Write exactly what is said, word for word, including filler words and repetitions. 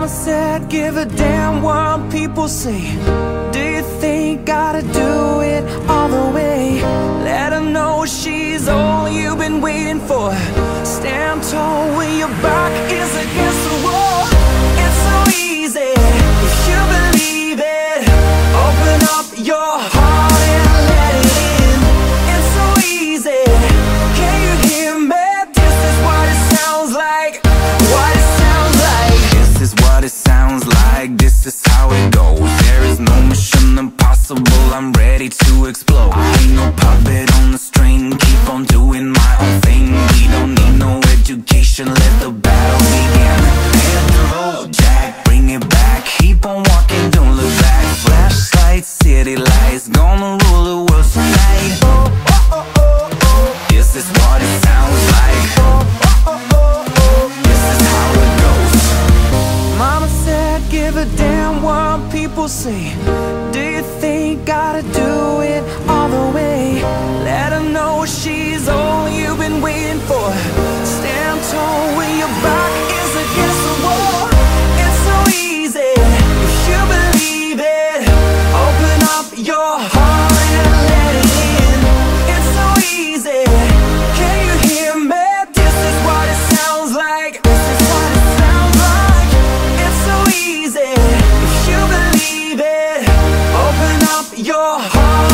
Mama said, give a damn what people say. Do you think gotta do it all the way? Let her know she's all you've been waiting for. Stand tall when your back is against the wall. It's so easy if you believe it. Open up your heart and let it in. It's so easy. Can you hear me? This is what it sounds like. What it sounds like. This is what it sounds like. This is how it goes. There is no mission impossible. I'm ready to explode. I ain't no puppet on the string. Keep on doing my own thing. We don't need no education. Let the battle begin. Hit the road, Jack. Bring it back. Keep on walking. Don't look back. Flashlights, city lights. Gonna rule the world tonight. Oh, oh, oh, oh, oh. This is what it sounds like. Oh, oh, oh, oh, oh. This is how it goes. Mama said, give a damn what people say. Do you think gotta do it all the way? Let her know she's all you've been waiting for. Stand tall when your back is against the wall. It's so easy if you believe it. Open up your heart and let it in. It's so easy. Can you hear me? This is what it sounds like. This is what it sounds like. It's so easy if you believe it. Open up your heart.